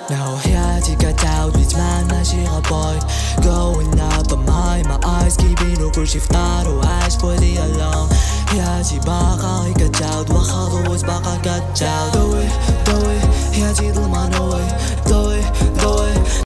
Now حياتي كتعاود ويتمنى شي غابوي Going up on my eyes كيبينو كلشي في طار وعايش بوحدي alone حياتي باقا غي كتعاود واخا ضويت باقا كتعاود ضوي حياتي ظلمة no way ضوي